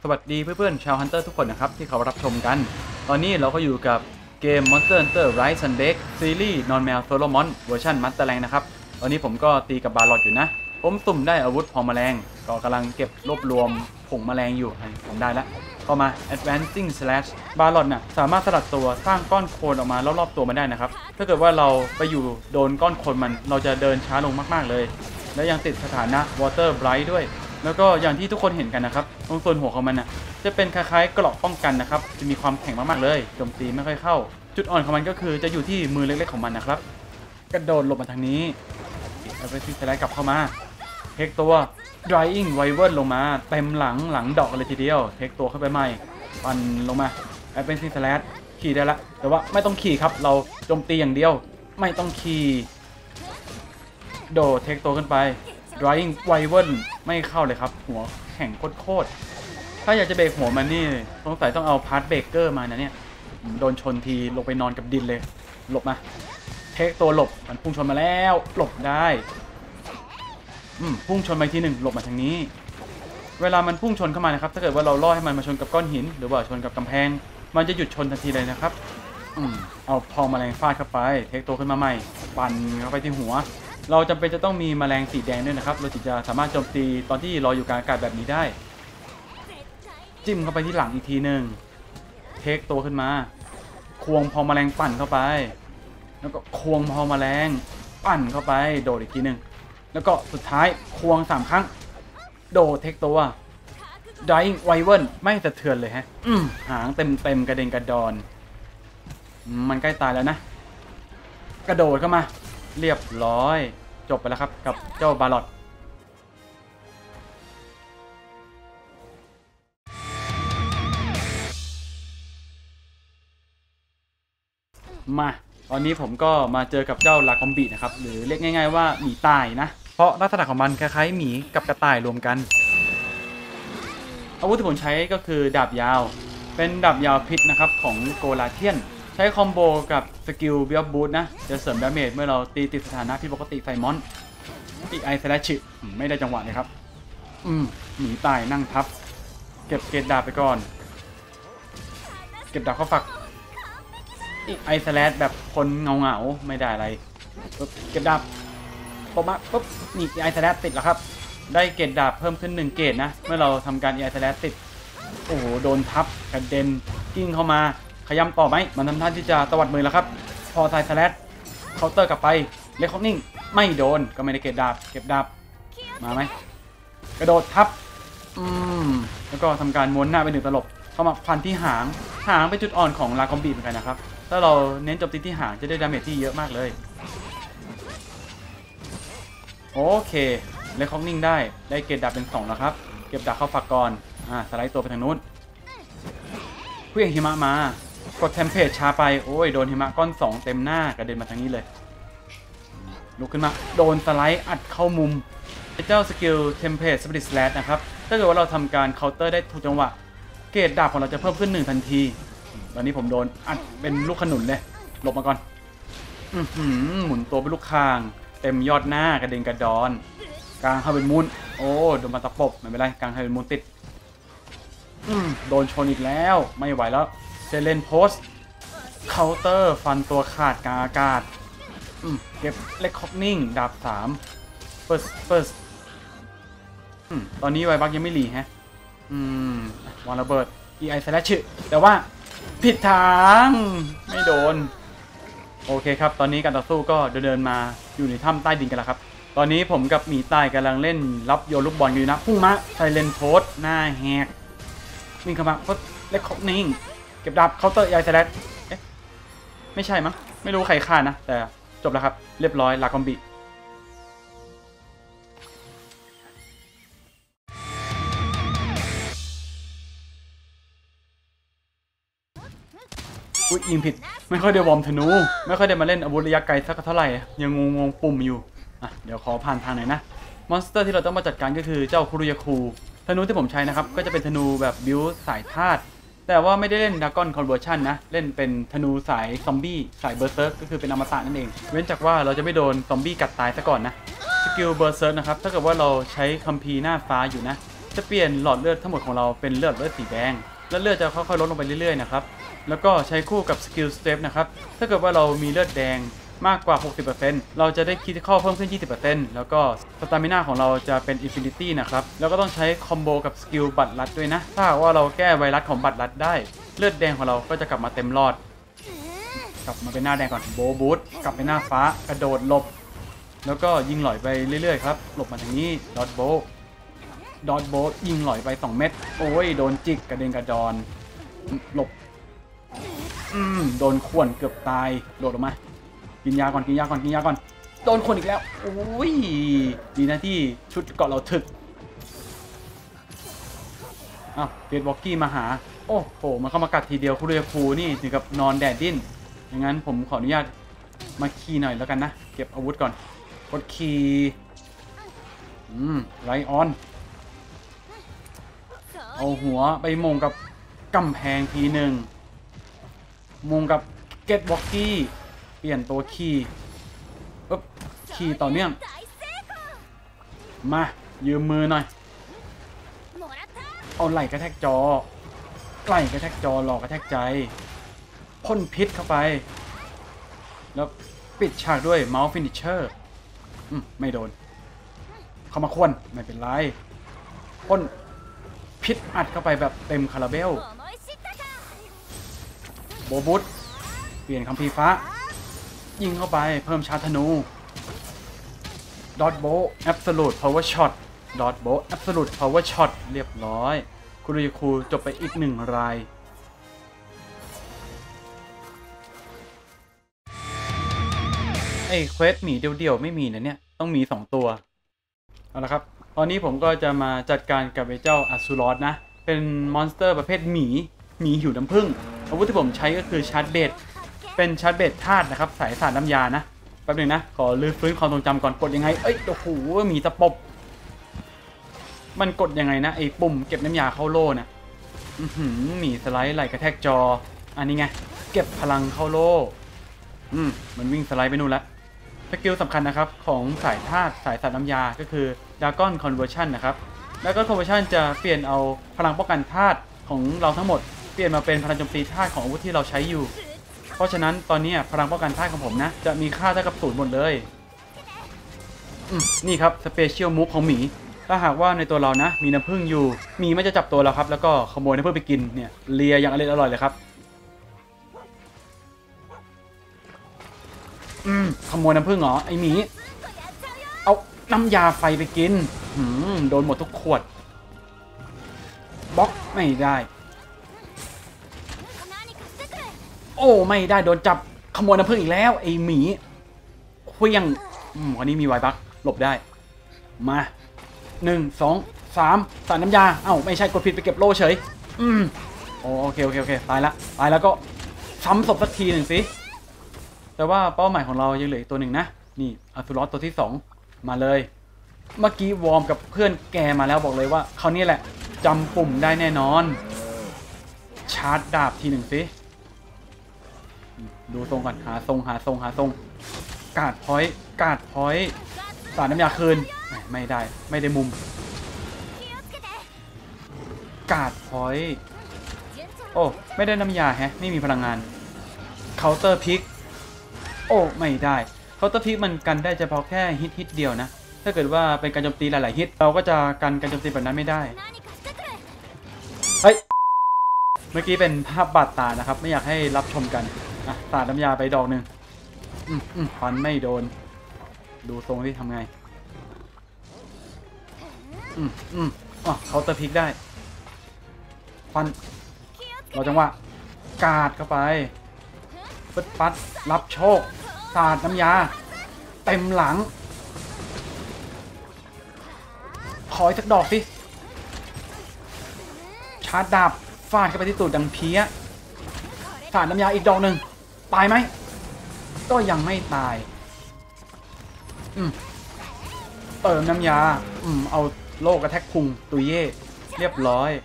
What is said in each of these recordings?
วัสดีเพื่อนๆชาวฮันเตอร์ทุกคนนะครับที่เขารับชมกันตอนนี้เราก็อยู่กับเกม Monster Hunter Rise and Bake ซีรีส์นอนแมวโซโลมอนเวอร์ชันมัตเตอร์แรงนะครับตอนนี้ผมก็ตีกับบาลอดอยู่นะผมสุ่มได้อาวุธพองแมลงก็กำลังเก็บรวบรวมผงแมลงอยู่ผมได้แล้วเข้ามา Advancing Slash บาลอดน่ะสามารถสลัดตัวสร้างก้อนโคลนออกมารอบๆตัวมันได้นะครับถ้าเกิดว่าเราไปอยู่โดนก้อนโคลนมันเราจะเดินช้าลงมากๆเลยและยังติดสถานะ Water Bright ด้วยแล้วก็อย่างที่ทุกคนเห็นกันนะครับตรงส่วนหัวของมันน่ะจะเป็นคล้ายๆเกราะป้องกันนะครับจะมีความแข็งมากๆเลยโจมตีไม่ค่อยเข้าจุดอ่อนของมันก็คือจะอยู่ที่มือเล็กๆของมันนะครับกระโดดหลบมาทางนี้เอาไปที่สไลด์กลับเข้ามาเทคตัว Drying Wyvern ลงมาเต็มหลังดอกเลยทีเดียวเทคตัวเข้าไปใหม่ปั่นลงมาเอาไปที่สไลด์ขี่ได้ละแต่ว่าไม่ต้องขี่ครับเราโจมตีอย่างเดียวไม่ต้องขี่โดดเทคตัวขึ้นไป Drying Wyvern ไม่เข้าเลยครับหัวแข็งโคตรถ้าอยากจะเบรกหัวมันนี่สงสัยต้องเอาพาร์ทเบรกเกอร์มานะเนี่ยโดนชนทีลงไปนอนกับดินเลยหลบมาเทคตัวหลบมันพุ่งชนมาแล้วหลบได้พุ่งชนไปทีหนึ่งหลบมาทางนี้เวลามันพุ่งชนเข้ามานะครับถ้าเกิดว่าเราล่อให้มันมาชนกับก้อนหินหรือว่าชนกับกำแพงมันจะหยุดชนทันทีเลยนะครับเอาพองแมลงฟาดเข้าไปเทคตัวขึ้นมาใหม่ปั่นเข้าไปที่หัวเราจำเป็นจะต้องมีแมลงสีแดงด้วยนะครับเราถึงจะสามารถโจมตีตอนที่ลอยอยู่กลางอากาศแบบนี้ได้จิ้มเข้าไปที่หลังอีกทีหนึ่งเทคตัวขึ้นมาควงพองแมลงปั่นเข้าไปแล้วก็ควงพองแมลงปั่นเข้าไปโดดอีกทีหนึ่งแล้วก็สุดท้ายควง3 ครั้งโดดเทคตัว Dying Wyvern ไม่สะเทือนเลยฮะหางเต็มกระเด็นกระดอนมันใกล้ตายแล้วนะกระโดดเข้ามาเรียบร้อยจบไปแล้วครับกับเจ้าบาลอดมาตอนนี้ผมก็มาเจอกับเจ้าลาคอมบินะครับหรือเรียกง่ายๆว่าหมีตายนะเพราะลักษณะของมันคล้ายๆหมีกับกระต่ายรวมกันอาวุธที่ผมใช้ก็คือดาบยาวเป็นดาบยาวพิษนะครับของโกลาเทียนใช้คอมโบกับสกิลบิลบูทนะจะเสริมดาเมจเมื่อเราตีติดสถานะผิดปกติใส่มอนอีกไอสแลชไม่ได้จังหวะเลยครับหมีตายนั่งทับเก็บเกรดดาบไปก่อนเก็บดาบเข้าฝักอีกไอสแลชแบบคนเงาไม่ได้อะไรเก็บดาบปุ๊บมาปุ๊บนี่ไอสแลชติดแล้วครับได้เกรดดาบเพิ่มขึ้น1 เกรดนะเมื่อเราทำการไอสแลชติดโอ้โหโดนทับกระเด็นกิ้งเข้ามาขย้ำต่อไหมมันทำท่าที่จะตวัดมือแล้วครับพอไซสแลชเคาน์เตอร์กลับไปเล็กคอกนิ่งไม่โดนก็ไม่ได้เก็บดาบมาไหมกระโดดทับแล้วก็ทำการม้วนหน้าไป1 ตลบเข้ามาฟันที่หางเป็นจุดอ่อนของลาคอมบีเหมือนกันนะครับถ้าเราเน้นโจมตีที่หางจะได้ดาเมจที่เยอะมากเลยโอเคเล็กคอกนิ่งได้เกรดดาบเป็น2แล้วครับเก็บดาบเข้าฝักก่อนสไลด์ตัวไปทางนู้นเพื่อหิมะมากดเทมเพลตช้าไปโอ้ยโดนหิมะก้อน2เต็มหน้ากระเด็นมาทางนี้เลยลุกขึ้นมาโดนสไลด์อัดเข้ามุมเจ้าสกิลเทมเพลตสปิริตสแลชนะครับถ้าเกิดว่าเราทำการเคาน์เตอร์ได้ถูกจังหวะเกรดดาบของเราจะเพิ่มขึ้น1 ทันทีตอนนี้ผมโดนอัดเป็นลูกขนุนเลยหลบมาก่อนหมุนตัวเป็นลูกคางเต็มยอดหน้ากระเด็นกระดอนกลางฮาเวนมูนโอ้โดนมาตะปบไม่เป็นไรกลางฮาเวนมูนติดโดนชนอีกแล้วไม่ไหวแล้วเซเลนโพสเคาน์เตอร์ฟันตัวขาดกลางอากาศเก็บเล็กคอกนิ่งดาบ3เฟิร์สตอนนี้ไวบักยังไม่หลีฮะวางระเบิดEIสแลชแต่ว่าผิดทางไม่โดนโอเคครับตอนนี้การต่อสู้ก็เดินมาอยู่ในถ้ำใต้ดินกันแล้วครับตอนนี้ผมกับหมีตายกำลังเล่นรับโยนลูกบอลอยู่นะพุ่งมาไซเลนโพสหน้าแหกวิ่งเข้ามาก็เล็กคอกนิ่งเก็บดาบเคาน์เตอร์EIสแลชไม่ใช่มั้งไม่รู้ใครฆ่านะแต่จบแล้วครับเรียบร้อยลาคอมบิยิงผิดไม่ค่อยได้วอร์มธนูไม่ค่อยได้มาเล่นอาวุธระยะไกลสักเท่าไหร่ยังงงปุ่มอยู่เดี๋ยวขอผ่านทางหน่อยนะมอนสเตอร์ที่เราต้องมาจัดการก็คือเจ้าคุรุยาคูธนูที่ผมใช้นะครับก็จะเป็นธนูแบบบิวสายธาตุแต่ว่าไม่ได้เล่นดราก้อนคอนเวอร์ชันนะเล่นเป็นธนูสายซอมบี้สายเบอร์เซิร์กก็คือเป็นอมตะนั่นเองเว้นจากว่าเราจะไม่โดนซอมบี้กัดตายซะก่อนนะสกิลเบอร์เซิร์กนะครับถ้าเกิดว่าเราใช้คัมภีร์หน้าฟ้าอยู่นะจะเปลี่ยนหลอดเลือดทั้งหมดของเราเป็นเลือดสีแดงและเลือดจะค่อยๆลดลงไปเรื่อยๆนะครับแล้วก็ใช้คู่กับสกิลสเต็ปนะครับถ้าเกิดว่าเรามีเลือดแดงมากกว่า 60% เราจะได้คิดเข้าเพิ่มขึ้น 20% แล้วก็สตามิน่าของเราจะเป็นอินฟินิตี้นะครับแล้วก็ต้องใช้คอมโบกับสกิลบัตรลัดด้วยนะถ้าว่าเราแก้ไวรัสของบัตรลัดได้เลือดแดงของเราก็จะกลับมาเต็มหลอดกลับมาเป็นหน้าแดงก่อนโบบูทกลับไปหน้าฟ้ากระโดดหลบแล้วก็ยิงหลอยไปเรื่อยๆครับหลบมาทางนี้ดอทโบยิงหลอยไป2 เม็ดโอ้ยโดนจิกกระเด็นกระดอนหลบโดนข่วนเกือบตายโดดออกมากินยาก่อนโดนข่วนอีกแล้วโอ้ยดีนะที่ชุดเกาะเราถึกอ้าวเกตวอกกี้มาหาโอ้โหมันเข้ามากัดทีเดียวคุเรียคูนี่ถึงกับนอนแดดดิ้นอย่างนั้นผมขออนุญาตมาคีย์หน่อยแล้วกันนะเก็บอาวุธก่อนกดคีย์ไรออนเอาหัวไปมงกับกำแพงทีหนึ่งมงกับเกตวอกกี้เปลี่ยนตัวคีย์คีย์ต่อเนื่องมายืมมือหน่อยเอาไหล่กระแทกจอหลอกกระแทกใจพ่นพิษเข้าไปแล้วปิดฉากด้วยเมาส์ฟินิชเชอร์ไม่โดนเข้ามาควนไม่เป็นไรพ่นพิษอัดเข้าไปแบบเต็มคาราเบลโบบุตเปลี่ยนคัมภีร์ฟ้ายิงเข้าไปเพิ่มชาร์จธนูดอทโบแอบสูตพาวเวอร์ช็อตแอบสูตพาวเวอร์ช็อตเรียบร้อยคุรุยคูจบไปอีก1 รายไอ้เควสหมีเดี่ยวๆไม่มีนะเนี่ยต้องมี2 ตัวเอาละครับตอนนี้ผมก็จะมาจัดการกับไอ้เจ้าอัสซูรอสนะเป็นมอนสเตอร์ประเภทหมีหิวน้ำผึ้งอาวุธที่ผมใช้ก็คือชาร์จเบดเป็นชาร์จเบดธาตุนะครับสายสารน้ำยานะแป๊บนึงนะขอลื้อฟื้นความทรงจำก่อนกดยังไงโอ้โหมีตะปบมันกดยังไงนะไอ้ปุ่มเก็บน้ำยาเข้าโล่นะหมีสไลด์ไหลกระแทกจออันนี้ไงเก็บพลังเข้าโล่มันวิ่งสไลด์ไปนู่นละสกิลสำคัญนะครับของสายธาตุสายสารน้ำยาก็คือ Dragon Conversion นะครับ Dragon Conversion จะเปลี่ยนเอาพลังป้องกันธาตุของเราทั้งหมดเปลี่ยนมาเป็นพลังโจมตีธาตุของอาวุธที่เราใช้อยู่เพราะฉะนั้นตอนนี้พลังป้องกันธาตุของผมนะจะมีค่าเท่ากับ0หมดเลยนี่ครับสเปเชียลมูฟของหมีถ้าหากว่าในตัวเรานะมีน้ำผึ้งอยู่หมีมันจะจับตัวเราครับแล้วก็ขโมยน้ำผึ้งไปกินเนี่ยเลียอย่างอร่อยเลยครับขโมยน้ำผึ้งเหรอไอหมีเอาน้ำยาไฟไปกินโดนหมดทุกขวดบล็อกไม่ได้โอ้ไม่ได้โดนจับขโมยน้ำผึ้งอีกแล้วไอหมีเคลี้ยงวันนี้มีไวบักหลบได้มา1 2 3สารน้ำยาไม่ใช่กดผิดไปเก็บโล่เฉยโอเคตายแล้วก็ซ้ำศพสักทีหนึ่งสิแต่ว่าเป้าหมายของเรายังเหลืออีกตัวหนึ่งนะนี่อัสซูรอสตัวที่2มาเลยเมื่อกี้วอร์มกับเพื่อนแกมาแล้วบอกเลยว่าเขานี่แหละจำปุ่มได้แน่นอนชาร์จดาบทีหนึ่งสิดูทรงก่อนหาทรงกาดพอยต์สารน้ำยาคืนไม่ได้มุมกาดพอยต์โอ้ไม่ได้น้ำยาไม่มีพลังงานเคาน์เตอร์พิกโอ้ไม่ได้เคาน์เตอร์พิกมันกันได้เฉพาะแค่ฮิตเดียวนะถ้าเกิดว่าเป็นการโจมตีหลายๆฮิตเราก็จะกันการโจมตีแบบนั้นไม่ได้เฮ้ยเมื่อกี้เป็นภาพบาดตานะครับไม่อยากให้รับชมกันสาดน้ำยาไปดอกหนึ่งฟันไม่โดนดูทรงที่ทำไงเคาน์เตอร์พิกได้ฟันเราจังหวะกาดเข้าไปปึ๊ดปัดรับโชคสาดน้ำยาเต็มหลังขออีกสักดอกสิชาร์จดาบฟาดเข้าไปที่ตูดดังเพี้ยสาดน้ำยาอีกดอกหนึ่งตายไหมก็ยังไม่ตายเติมน้ำยาเอาโลกกระแทกพุงตุยเย่เรียบร้อย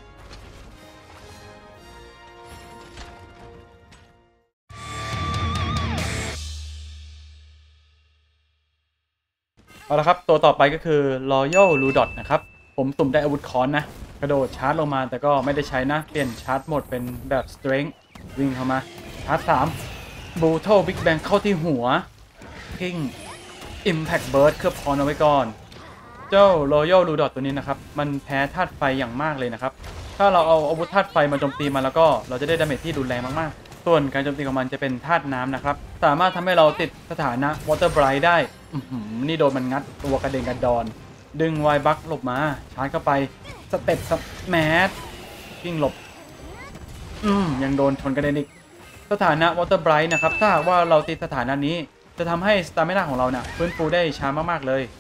เอาละครับตัวต่อไปก็คือ Royal Ludot นะครับผมสุ่มได้อาวุธค้อนนะกระโดดชาร์จลงมาแต่ก็ไม่ได้ใช้นะเปลี่ยนชาร์จโหมดเป็นแบบ strength วิ่งเข้ามาชาร์จ3 brutal big bang เข้าที่หัวกิ้ง impact burst เคลือบคอนเอาไว้ก่อนเจ้า royal ludot ตัวนี้นะครับมันแพ้ธาตุไฟอย่างมากเลยนะครับถ้าเราเอาอาวุธธาตุไฟมาโจมตีมันแล้วก็เราจะได้ดาเมจที่รุนแรงมากๆส่วนการโจมตีของมันจะเป็นธาตุน้ำนะครับสามารถทำให้เราติดสถานะ water bright ได้นี่โดนมันงัดตัวกระเด็นกระดอนดึงไวบัคหลบมาชาร์จเข้าไปสเต็ปแมสกิ้งหลบยังโดนชนกระเด็นอีกสถานะ water bright นะครับถ้าหากว่าเราติดสถานะนี้จะทำให้สตามิน่าของเราเนี่ยฟื้นฟูได้ช้ามากๆเลย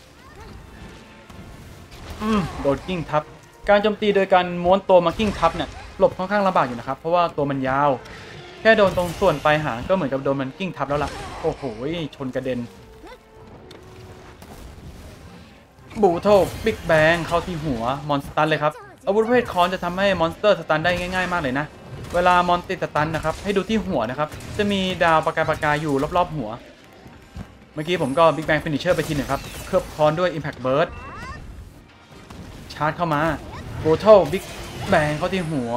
โดนกิ้งทับการโจมตีโดยการม้วนตัวมากิ้งทับเนี่ยหลบค่อนข้างลำบากอยู่นะครับเพราะว่าตัวมันยาวแค่โดนตรงส่วนปลายหางก็เหมือนกับโดนมันกิ้งทับแล้วล่ะโอ้โหชนกระเด็นบูโตบิ๊กแบงเข้าที่หัวมอนสตันเลยครับอาวุธประเภทคอนจะทำให้มอนสเตอร์สตันได้ง่ายๆมากเลยนะเวลามอนติดสตันนะครับให้ดูที่หัวนะครับจะมีดาวประกายอยู่รอบๆหัวเมื่อกี้ผมก็บิ๊กแบงฟินิชเชอร์ไปทีหนึ่งครับเคลือบคอนด้วย Impact Burst ชาร์จเข้ามาโบเทิลบิ๊กแบงเข้าที่หัว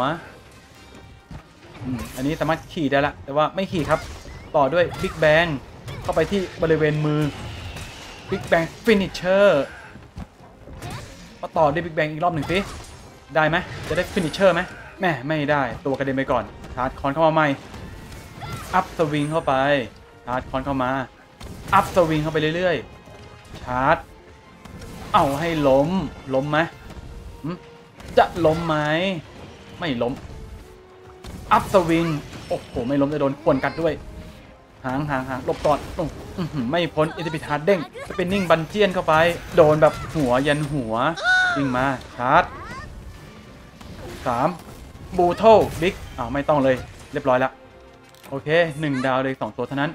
อันนี้สามารถขี่ได้ละแต่ว่าไม่ขี่ครับต่อด้วยบิ๊กแบงเข้าไปที่บริเวณมือบิ๊กแบงฟินิชเชอร์ต่อด้วยบิ๊กแบงอีกรอบหนึ่งสิได้ไหมจะได้ฟินิชเชอร์ไหมแม่ไม่ได้ตัวกระเด็นไปก่อนชาร์จคอนเข้ามาใหม่อัพสวิงเข้าไปชาร์จคอนเข้ามาอัพสวิงเข้าไปเรื่อยๆชาร์จเอาให้ล้มไหมจะล้มไหมไม่ล้มอัพสวิงโอ้โหไม่ล้มจะโดนขวนกัดด้วยหางหลบก่อนไม่พ้นอิทธิฤทธิ์ฮาร์ดเด้งสปินนิ่งบันเจียนเข้าไปโดนแบบหัวยันหัววิ่งมาชาร์จ3บูโตบิ๊กไม่ต้องเลยเรียบร้อยแล้วโอเค1ดาวเลย2ตัวเท่านั้น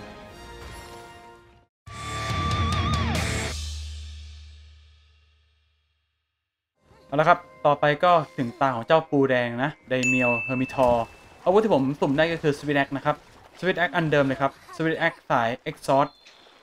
เอาละครับต่อไปก็ถึงตาของเจ้าปูแดงนะไดเมียวเฮอร์มิทอร์อาวุธที่ผมสุ่มได้ก็คือสวิตแอคนะครับสวิตแอคอันเดิมเลยครับสวิตแอคสายเอ็กซอร์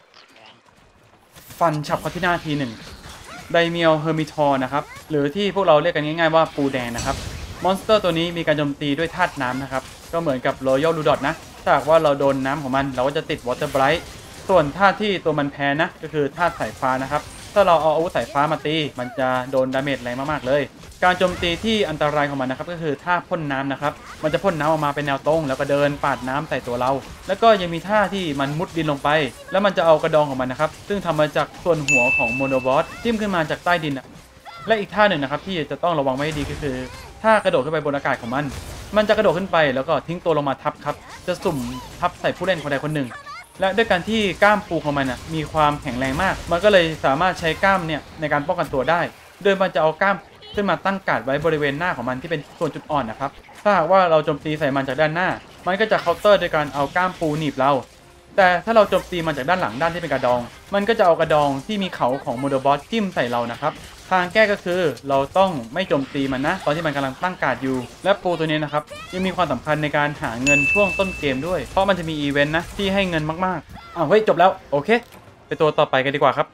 ฟันฉับเข้าที่หน้าทีหนึ่งไดเมียวเฮอร์มิทอร์นะครับหรือที่พวกเราเรียกกันง่ายๆว่าปูแดงนะครับมอนสเตอร์ตัวนี้มีการโจมตีด้วยธาตุน้ำนะครับก็เหมือนกับรอยัลลูดอทนะถ้าหากว่าเราโดนน้ำของมันเราก็จะติดวอเตอร์ไบรท์ส่วนธาตุที่ตัวมันแพ้นะก็คือธาตุสายฟ้านะครับถ้าเราเอาอาวุธสายฟ้ามาตีมันจะโดนดาเมจแรงมากๆเลยการโจมตีที่อันตรายของมันนะครับก็คือท่าพ่นน้ำนะครับมันจะพ่นน้ำออกมาเป็นแนวตรงแล้วก็เดินปาดน้ำใส่ตัวเราแล้วก็ยังมีท่าที่มันมุดดินลงไปแล้วมันจะเอากระดองของมันนะครับซึ่งทำมาจากส่วนหัวของโมโนบอสจิ้มขึ้นมาจากใต้ดินและอีกท่าหนึ่งนะครับที่จะต้องระวังไว้ดีก็คือท่ากระโดดขึ้นไปบนอากาศของมันจะกระโดดขึ้นไปแล้วก็ทิ้งตัวลงมาทับครับจะสุ่มทับใส่ผู้เล่นคนใดคนหนึ่งและด้วยการที่กล้ามปูของมันมีความแข็งแรงมากมันก็เลยสามารถใช้กล้ามเนี่ยในการป้องกันตัวได้โดยมันจะเอากล้ามขึ้นมาตั้งการ์ดไว้บริเวณหน้าของมันที่เป็นส่วนจุดอ่อนนะครับถ้าหากว่าเราโจมตีใส่มันจากด้านหน้ามันก็จะเคาน์เตอร์โดยการเอากล้ามปูหนีบเราแต่ถ้าเราโจมตีมันจากด้านหลังด้านที่เป็นกระดองมันก็จะเอากระดองที่มีเขาของโมโดบอสจิ้มใส่เรานะครับทางแก้ก็คือเราต้องไม่โจมตีมันนะตอนที่มันกำลังตั้งการ์ดอยู่และปูตัวนี้นะครับยังมีความสำคัญในการหาเงินช่วงต้นเกมด้วยเพราะมันจะมีอีเวนต์นะที่ให้เงินมากๆเฮ้ยจบแล้วโอเคไปตัวต่อไปกันดีกว่าครับ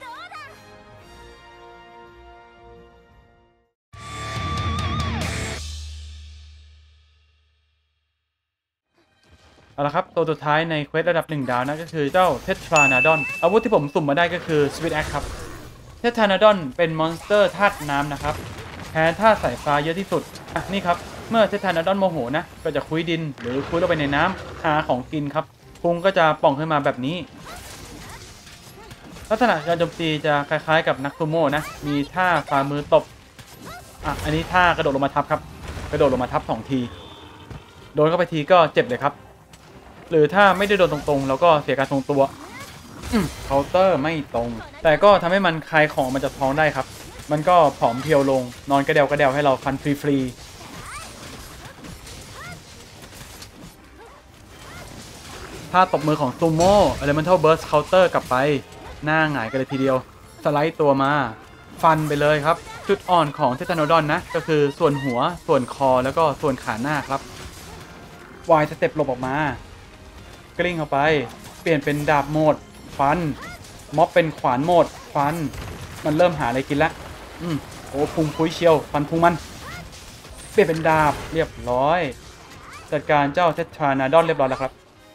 เอาละครับตัวสุดท้ายในเควสระดับ1ดาวนะก็คือเจ้าเททรานาดอนอาวุธที่ผมสุ่มมาได้ก็คือสวิตแอคครับเททรานาดอนเป็นมอนสเตอร์ธาตุน้ำนะครับแพ้ธาตุสายฟ้าเยอะที่สุดนี่ครับเมื่อเททรานาดอนโมโหนะก็จะคุยดินหรือคุยลงไปในน้ำหาของกินครับพุงก็จะป่องขึ้นมาแบบนี้ลักษณะการโจมตีจะคล้ายๆกับนักซูโม่นะมีท่าฝ่ามือตบอันนี้ท่ากระโดดลงมาทับครับกระโดดลงมาทับ2ทีโดนเข้าไปทีก็เจ็บเลยครับหรือถ้าไม่ได้โดนตรงๆแล้วก็เสียการทรงตัวเคาน์เตอร์ไม่ตรงแต่ก็ทำให้มันคลายของมันจะท้องได้ครับมันก็ผอมเพรียวลงนอนกระเดวกระเดวให้เราฟันฟรีท่าตบมือของซูโม่ Elemental Burst Counter กลับไปหน้าหงายกันเลยทีเดียวสไลด์ตัวมาฟันไปเลยครับจุดอ่อนของเททานอดอนนะก็คือส่วนหัวส่วนคอแล้วก็ส่วนขาหน้าครับวายสเต็ปหลบออกมากลิ้งเข้าไปเปลี่ยนเป็นดาบโหมดฟันม็อบเป็นขวานโหมดฟันมันเริ่มหาอะไรกินแล้วโอ้พุงพุ้ยเชียวฟันพุงมันเปลี่ยนเป็นดาบเรียบร้อยจัดการเจ้าเททรานาดอนเรียบร้อยแล้วครับ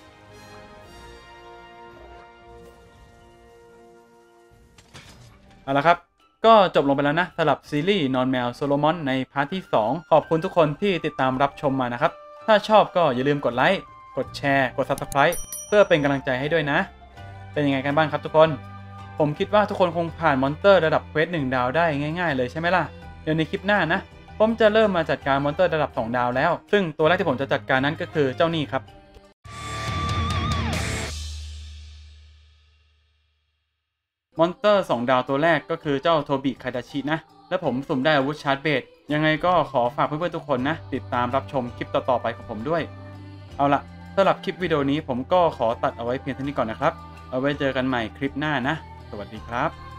เอาละครับก็จบลงไปแล้วนะสำหรับซีรีส์นอนแมวโซโลมอนในพาร์ทที่2ขอบคุณทุกคนที่ติดตามรับชมมานะครับถ้าชอบก็อย่าลืมกดไลค์กดแชร์กด Subscribe เพื่อเป็นกำลังใจให้ด้วยนะเป็นยังไงกันบ้างครับทุกคนผมคิดว่าทุกคนคงผ่านมอนสเตอร์ระดับเควส1ดาวได้ง่ายๆเลยใช่ไหมล่ะเดี๋ยวในคลิปหน้านะผมจะเริ่มมาจัดการมอนสเตอร์ระดับ2ดาวแล้วซึ่งตัวแรกที่ผมจะจัดการนั้นก็คือเจ้านี่ครับมอนสเตอร์2ดาวตัวแรกก็คือเจ้าโทบิคาดาชินะและผมสุ่มได้อาวุธชาร์จเบสยังไงก็ขอฝากเพื่อนๆทุกคนนะติดตามรับชมคลิปต่อๆไปของผมด้วยเอาล่ะสำหรับคลิปวิดีโอนี้ผมก็ขอตัดเอาไว้เพียงเท่านี้ก่อนนะครับเอาไว้เจอกันใหม่คลิปหน้านะสวัสดีครับ